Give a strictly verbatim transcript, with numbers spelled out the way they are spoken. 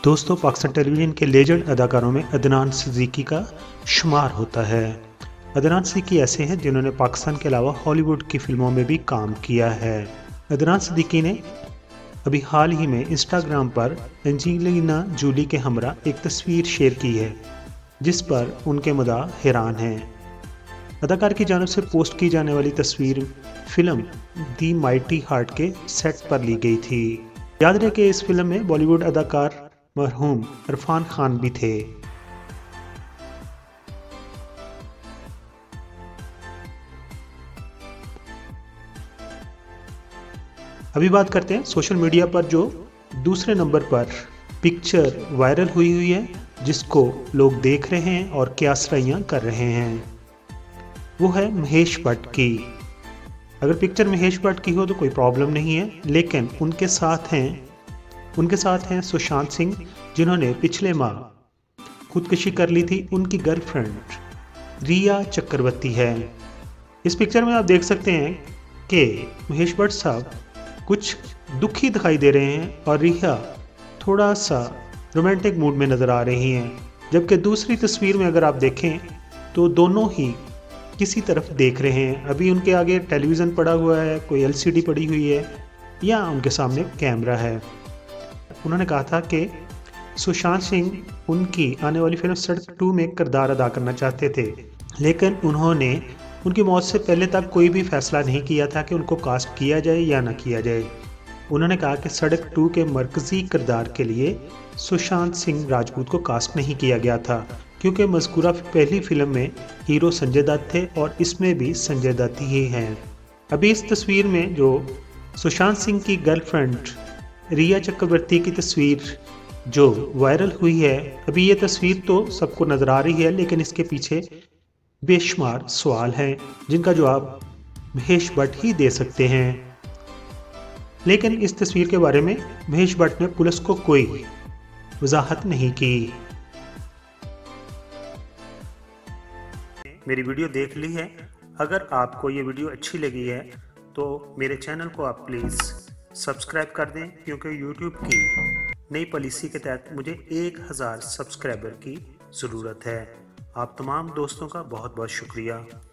दोस्तों, पाकिस्तान टेलीविज़न के लेजेंड अदाकारों में अदनान सिद्दीकी का शुमार होता है। अदनान सिद्दीकी ऐसे हैं जिन्होंने पाकिस्तान के अलावा हॉलीवुड की फिल्मों में भी काम किया है। अदनान सिद्दीकी ने अभी हाल ही में इंस्टाग्राम पर एंजेलिना जूली के हमरा एक तस्वीर शेयर की है, जिस पर उनके मदाह हैरान हैं। अदाकार की जानिब से पोस्ट की जाने वाली तस्वीर फिल्म दी माइटी हार्ट के सेट पर ली गई थी। याद रहे कि इस फिल्म में बॉलीवुड अदाकार मरहूम इरफान खान भी थे। अभी बात करते हैं सोशल मीडिया पर जो दूसरे नंबर पर पिक्चर वायरल हुई हुई है, जिसको लोग देख रहे हैं और क्यासराइयाँ कर रहे हैं। वो है महेश भट्ट की। अगर पिक्चर महेश भट्ट की हो तो कोई प्रॉब्लम नहीं है, लेकिन उनके साथ हैं उनके साथ हैं सुशांत सिंह, जिन्होंने पिछले माह खुदकुशी कर ली थी। उनकी गर्लफ्रेंड रिया चक्रवर्ती है। इस पिक्चर में आप देख सकते हैं कि महेश भट्ट साहब कुछ दुखी दिखाई दे रहे हैं और रिया थोड़ा सा रोमांटिक मूड में नज़र आ रही हैं, जबकि दूसरी तस्वीर में अगर आप देखें तो दोनों ही किसी तरफ देख रहे हैं। अभी उनके आगे टेलीविज़न पड़ा हुआ है, कोई एलसीडी पड़ी हुई है या उनके सामने कैमरा है। उन्होंने कहा था कि सुशांत सिंह उनकी आने वाली फिल्म सड़क टू में किरदार अदा करना चाहते थे, लेकिन उन्होंने उनकी मौत से पहले तक कोई भी फैसला नहीं किया था कि उनको कास्ट किया जाए या ना किया जाए। उन्होंने कहा कि सड़क टू के मरकज़ी किरदार के लिए सुशांत सिंह राजपूत को कास्ट नहीं किया गया था, क्योंकि मज़कूरा पहली फिल्म में हीरो संजय दत्त थे और इसमें भी संजय दत्त ही हैं। अभी इस तस्वीर में जो सुशांत सिंह की गर्लफ्रेंड रिया चक्रवर्ती की तस्वीर जो वायरल हुई है, अभी ये तस्वीर तो सबको नज़र आ रही है, लेकिन इसके पीछे बेशुमार सवाल हैं जिनका जवाब महेश भट्ट ही दे सकते हैं। लेकिन इस तस्वीर के बारे में महेश भट्ट ने पुलिस को कोई वजाहत नहीं की। मेरी वीडियो देख ली है। अगर आपको ये वीडियो अच्छी लगी है तो मेरे चैनल को आप प्लीज़ सब्सक्राइब कर दें, क्योंकि यूट्यूब की नई पॉलिसी के तहत मुझे एक हज़ार सब्सक्राइबर की ज़रूरत है। आप तमाम दोस्तों का बहुत बहुत शुक्रिया।